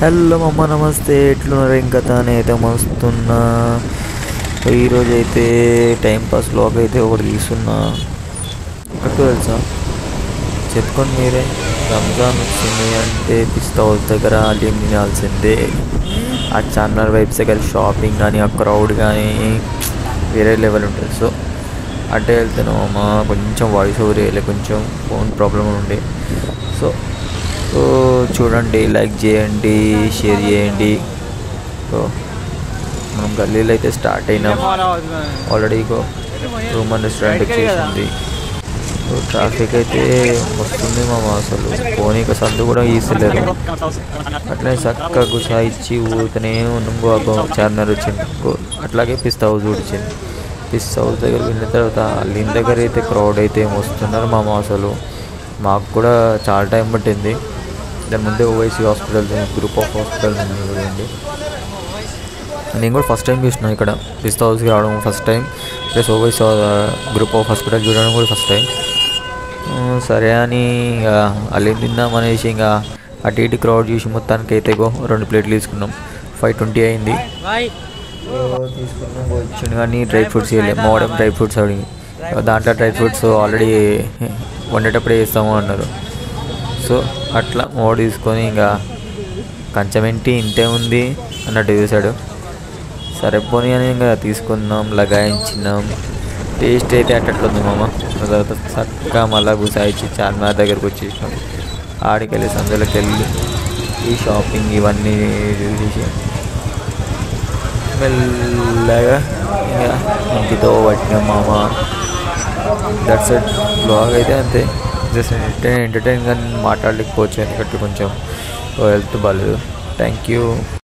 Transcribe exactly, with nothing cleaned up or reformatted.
Hello అమ్మ, నమస్తే. ఎట్లున్నారు? ఇంకా తానే అయితే మస్తున్నా. ఈరోజు అయితే టైంపాస్ బ్లాగ్ అయితే ఒకటి తీస్తున్నా. ఎక్కడికి తెలుసా, చెప్పుకోండి మీరే. రంజాన్ వచ్చింది అంటే పిస్తా హౌస్ దగ్గర హలీం తినాల్సిందే. ఆ చార్మినార్ వైబ్స్ దగ్గర షాపింగ్ కానీ, ఆ క్రౌడ్ కానీ వేరే లెవెల్ ఉంటుంది. సో అటే వెళ్తాను అమ్మ. కొంచెం వాయిస్ ఓవర్ వేయలే, కొంచెం ఫోన్ ప్రాబ్లం ఉండే. సో సో చూడండి, లైక్ చేయండి, షేర్ చేయండి. సో మనం గల్లీలో అయితే స్టార్ట్ అయినాం. ఆల్రెడీ రూమ్ అండ్ రెస్టారెంట్ వచ్చేసింది. సో ట్రాఫిక్ అయితే వస్తుంది మామ. అసలు పోనీక సందు కూడా ఈసలేరు. అట్లనే చక్కగా గుసా ఇచ్చి ఊతనే ఉన్నాం. చార్మినార్ వచ్చింది, అట్లాగే పిస్తా హౌస్ వచ్చింది. పిస్తా హౌస్ దగ్గర వెళ్ళిన తర్వాత హలీం దగ్గర అయితే క్రౌడ్ అయితే వస్తున్నారు మామ. అసలు మాకు కూడా చాలా టైం పట్టింది. దాని ముందే Owaisi hospital, group of hospital చూడండి. నేను కూడా ఫస్ట్ టైం చూసిన ఇక్కడ పిస్తా హౌస్కి రావడం first time, plus Owaisi group of hospital చూడడం కూడా ఫస్ట్ టైం. సరే అని ఇంకా హలీం తిందాం అనేసి ఇంకా అటు ఇటు క్రౌడ్ చూసి మొత్తానికి అయితే గో రెండు ప్లేట్లు తీసుకున్నాం. ఫైవ్ ట్వంటీ అయింది. తీసుకున్నాం వచ్చింది, కానీ డ్రై ఫ్రూట్స్ వేయలేదు. మోడర్న్ డ్రై ఫ్రూట్స్ అడిగి దాంట్లో డ్రై ఫ్రూట్స్ ఆల్రెడీ వండేటప్పుడే వేస్తాము అన్నారు. సో అట్లా మోడ్ తీసుకొని ఇంకా కొంచెం ఏంటి ఇంతే ఉంది అన్నట్టు చూశాడు. సరే పోనీ అని ఇంకా తీసుకుందాం, లగాయించినాం. టేస్ట్ అయితే అట్టట్లుంది మామ. తర్వాత చక్కగా మళ్ళీ గుసాయిచ్చి చార్మినార్ దగ్గరకు వచ్చేసినాం. ఆడికి వెళ్ళి సందులోకి వెళ్ళి ఈ షాపింగ్ ఇవన్నీ చూసేసి మెల్లగా ఇంకా ఇంటితో పట్టినాం మామ. That's it. బ్లాగ్ అయితే అంతే, జస్ట్ ఎంటర్టైన్ ఎంటర్టైన్ కానీ మాట్లాడలేకపోవచ్చు, ఎందుకంటే కొంచెం హెల్త్ బాగాలేదు. Thank you.